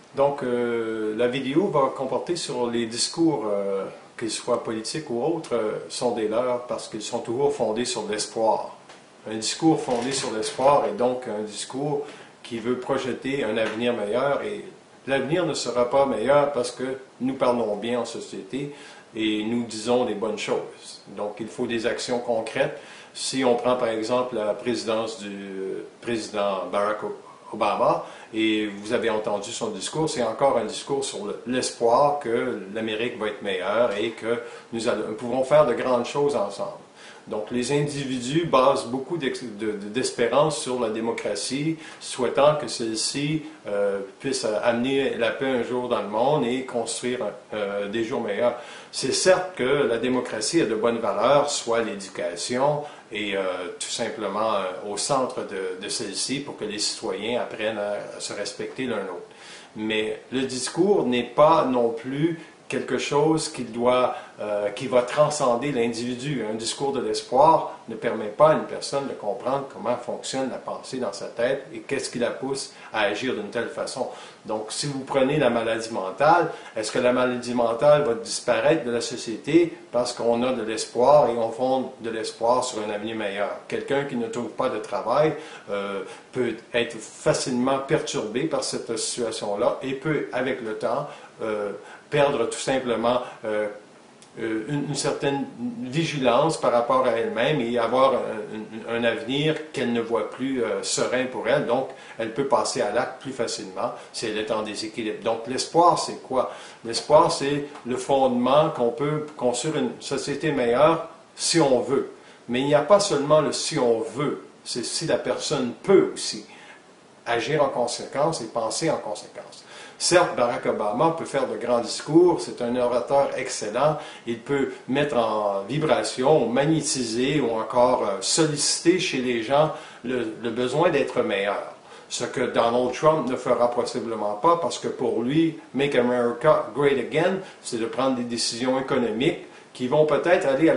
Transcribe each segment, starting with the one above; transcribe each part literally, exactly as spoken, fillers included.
Donc, euh, la vidéo va comporter sur les discours, euh, qu'ils soient politiques ou autres, euh, sont des leurs parce qu'ils sont toujours fondés sur l'espoir. Un discours fondé sur l'espoir est donc un discours qui veut projeter un avenir meilleur, et l'avenir ne sera pas meilleur parce que nous parlons bien en société et nous disons des bonnes choses. Donc, il faut des actions concrètes. Si on prend par exemple la présidence du président Barack Obama, et vous avez entendu son discours, c'est encore un discours sur l'espoir que l'Amérique va être meilleure et que nous, allons, nous pouvons faire de grandes choses ensemble. Donc les individus basent beaucoup d'espérance sur la démocratie, souhaitant que celle-ci euh, puisse amener la paix un jour dans le monde et construire euh, des jours meilleurs. C'est certes que la démocratie a de bonnes valeurs, soit l'éducation, et euh, tout simplement euh, au centre de, de celle-ci pour que les citoyens apprennent à, à se respecter l'un l'autre. Mais le discours n'est pas non plus quelque chose qui, doit, euh, qui va transcender l'individu. Un discours de l'espoir ne permet pas à une personne de comprendre comment fonctionne la pensée dans sa tête et qu'est-ce qui la pousse à agir d'une telle façon. Donc, si vous prenez la maladie mentale, est-ce que la maladie mentale va disparaître de la société parce qu'on a de l'espoir et on fonde de l'espoir sur un avenir meilleur? Quelqu'un qui ne trouve pas de travail euh, peut être facilement perturbé par cette situation-là et peut, avec le temps, euh, perdre tout simplement euh, une, une certaine vigilance par rapport à elle-même et avoir un, un, un avenir qu'elle ne voit plus euh, serein pour elle. Donc, elle peut passer à l'acte plus facilement si elle est en déséquilibre. Donc, l'espoir, c'est quoi? L'espoir, c'est le fondement qu'on peut construire une société meilleure si on veut. Mais il n'y a pas seulement le si on veut, c'est si la personne peut aussi agir en conséquence et penser en conséquence. Certes, Barack Obama peut faire de grands discours, c'est un orateur excellent, il peut mettre en vibration, magnétiser ou encore solliciter chez les gens le, le besoin d'être meilleur. Ce que Donald Trump ne fera possiblement pas parce que pour lui, « Make America Great Again », c'est de prendre des décisions économiques qui vont peut-être aller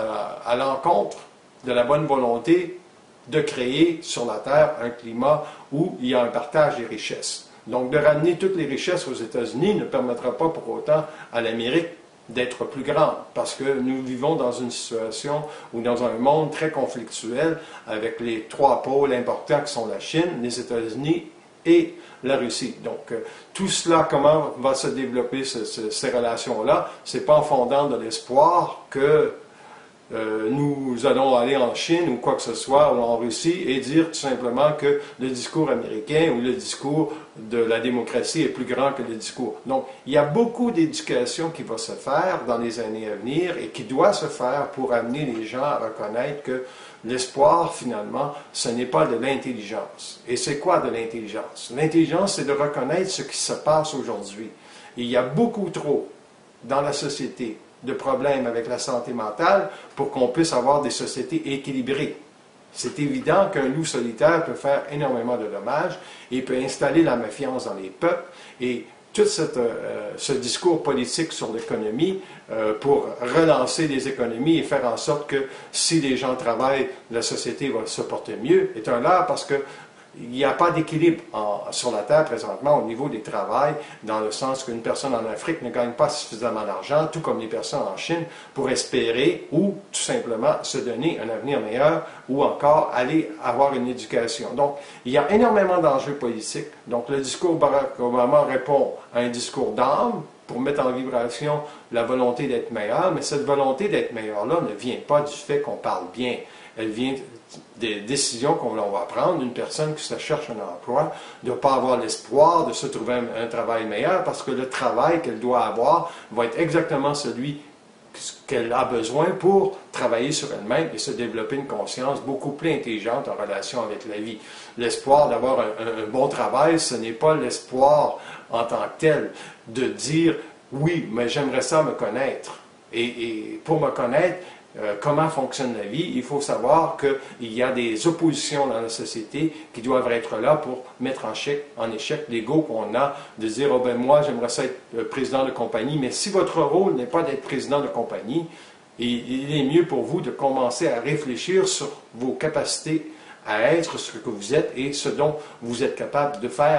à l'encontre de la bonne volonté de créer sur la Terre un climat où il y a un partage des richesses. Donc, de ramener toutes les richesses aux États-Unis ne permettra pas pour autant à l'Amérique d'être plus grande, parce que nous vivons dans une situation ou dans un monde très conflictuel avec les trois pôles importants qui sont la Chine, les États-Unis et la Russie. Donc, euh, tout cela, comment va se développer ce, ce, ces relations-là? C'est pas en fondant de l'espoir que Euh, nous allons aller en Chine ou quoi que ce soit, ou en Russie, et dire tout simplement que le discours américain ou le discours de la démocratie est plus grand que le discours. Donc, il y a beaucoup d'éducation qui va se faire dans les années à venir et qui doit se faire pour amener les gens à reconnaître que l'espoir, finalement, ce n'est pas de l'intelligence. Et c'est quoi de l'intelligence? L'intelligence, c'est de reconnaître ce qui se passe aujourd'hui. Il y a beaucoup trop dans la société de problèmes avec la santé mentale pour qu'on puisse avoir des sociétés équilibrées. C'est évident qu'un loup solitaire peut faire énormément de dommages et peut installer la méfiance dans les peuples, et tout cette, euh, ce discours politique sur l'économie euh, pour relancer les économies et faire en sorte que si les gens travaillent, la société va se porter mieux, est un leurre parce que il n'y a pas d'équilibre sur la Terre présentement au niveau des travails, dans le sens qu'une personne en Afrique ne gagne pas suffisamment d'argent, tout comme les personnes en Chine, pour espérer ou tout simplement se donner un avenir meilleur ou encore aller avoir une éducation. Donc, il y a énormément d'enjeux politiques. Donc, le discours Barack Obama répond à un discours d'âme pour mettre en vibration la volonté d'être meilleur, mais cette volonté d'être meilleur-là ne vient pas du fait qu'on parle bien. Elle vient des décisions qu'on va prendre. Une personne qui se cherche un emploi ne doit pas avoir l'espoir de se trouver un, un travail meilleur parce que le travail qu'elle doit avoir va être exactement celui qu'elle a besoin pour travailler sur elle-même et se développer une conscience beaucoup plus intelligente en relation avec la vie. L'espoir d'avoir un, un, un bon travail, ce n'est pas l'espoir en tant que tel de dire « oui, mais j'aimerais ça me connaître ». Et, et pour me connaître, Euh, comment fonctionne la vie, il faut savoir qu'il y a des oppositions dans la société qui doivent être là pour mettre en échec, en échec l'ego qu'on a de dire « oh ben moi j'aimerais ça être euh, président de compagnie », mais si votre rôle n'est pas d'être président de compagnie, il, il est mieux pour vous de commencer à réfléchir sur vos capacités à être ce que vous êtes et ce dont vous êtes capable de faire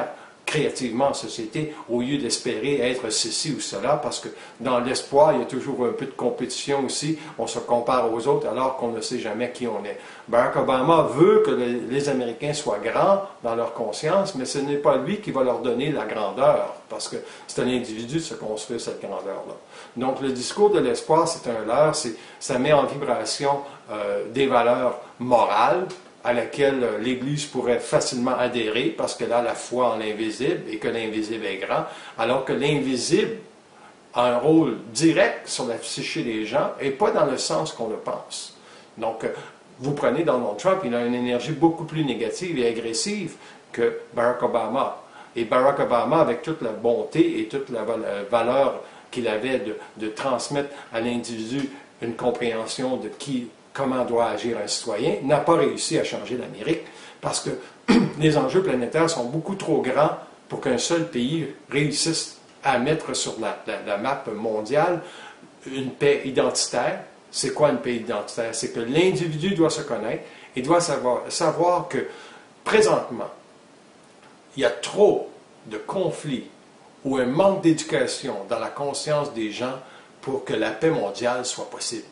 créativement en société au lieu d'espérer être ceci ou cela, parce que dans l'espoir, il y a toujours un peu de compétition aussi. On se compare aux autres alors qu'on ne sait jamais qui on est. Barack Obama veut que les, les Américains soient grands dans leur conscience, mais ce n'est pas lui qui va leur donner la grandeur, parce que c'est à l'individu de se construire cette grandeur-là. Donc le discours de l'espoir, c'est un leurre, ça met en vibration euh, des valeurs morales, à laquelle l'Église pourrait facilement adhérer parce qu'elle a la foi en l'invisible et que l'invisible est grand, alors que l'invisible a un rôle direct sur la psyché des gens et pas dans le sens qu'on le pense. Donc, vous prenez Donald Trump, il a une énergie beaucoup plus négative et agressive que Barack Obama. Et Barack Obama, avec toute la bonté et toute la valeur qu'il avait de, de transmettre à l'individu une compréhension de qui comment doit agir un citoyen, n'a pas réussi à changer l'Amérique parce que les enjeux planétaires sont beaucoup trop grands pour qu'un seul pays réussisse à mettre sur la, la, la map mondiale une paix identitaire. C'est quoi une paix identitaire? C'est que l'individu doit se connaître et doit savoir, savoir que présentement, il y a trop de conflits ou un manque d'éducation dans la conscience des gens pour que la paix mondiale soit possible.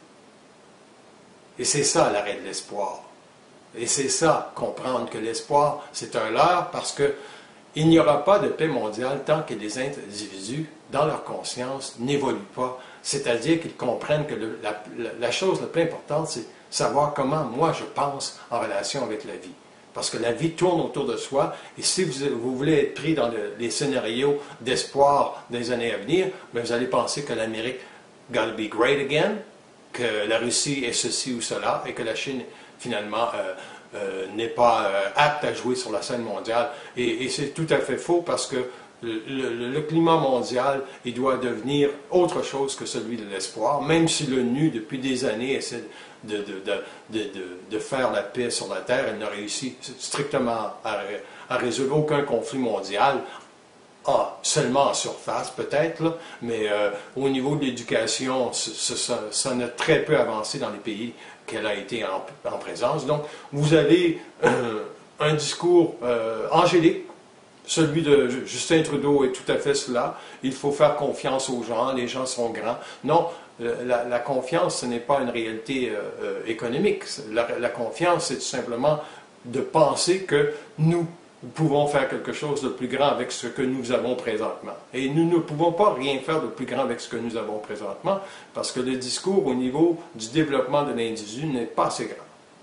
Et c'est ça l'arrêt de l'espoir. Et c'est ça, comprendre que l'espoir, c'est un leurre parce qu'il n'y aura pas de paix mondiale tant que les individus, dans leur conscience, n'évoluent pas. C'est-à-dire qu'ils comprennent que le, la, la chose la plus importante, c'est savoir comment moi je pense en relation avec la vie. Parce que la vie tourne autour de soi, et si vous, vous voulez être pris dans le, les scénarios d'espoir des années à venir, bien, vous allez penser que l'Amérique gotta be great again, que la Russie est ceci ou cela, et que la Chine, finalement, euh, euh, n'est pas euh, apte à jouer sur la scène mondiale. Et, et c'est tout à fait faux, parce que le, le, le climat mondial, il doit devenir autre chose que celui de l'espoir, même si l'ONU, depuis des années, essaie de, de, de, de, de, de faire la paix sur la Terre. Elle n'a réussi strictement à, à résoudre aucun conflit mondial. Ah, seulement en surface peut-être, mais euh, au niveau de l'éducation, ça, ça a très peu avancé dans les pays qu'elle a été en, en présence. Donc, vous avez euh, un discours euh, angélique, celui de Justin Trudeau est tout à fait cela. Il faut faire confiance aux gens, les gens sont grands. Non, la, la confiance, ce n'est pas une réalité euh, économique. La, la confiance, c'est tout simplement de penser que nous, nous pouvons faire quelque chose de plus grand avec ce que nous avons présentement. Et nous ne pouvons pas rien faire de plus grand avec ce que nous avons présentement, parce que le discours au niveau du développement de l'individu n'est pas assez grand.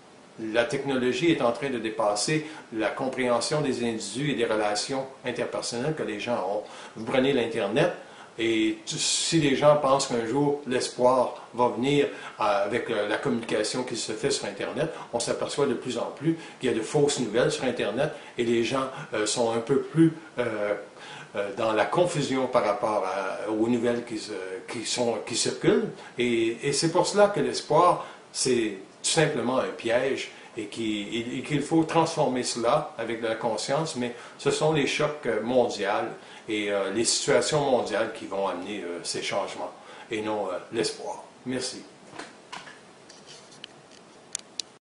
La technologie est en train de dépasser la compréhension des individus et des relations interpersonnelles que les gens ont. Vous prenez l'Internet, et si les gens pensent qu'un jour l'espoir va venir avec la communication qui se fait sur Internet, on s'aperçoit de plus en plus qu'il y a de fausses nouvelles sur Internet et les gens euh, sont un peu plus euh, euh, dans la confusion par rapport à, aux nouvelles qui, se, qui, sont, qui circulent. Et, et c'est pour cela que l'espoir, c'est tout simplement un piège et qu'il qu'il faut transformer cela avec de la conscience, mais ce sont les chocs mondiaux et euh, les situations mondiales qui vont amener euh, ces changements et non euh, l'espoir. Merci.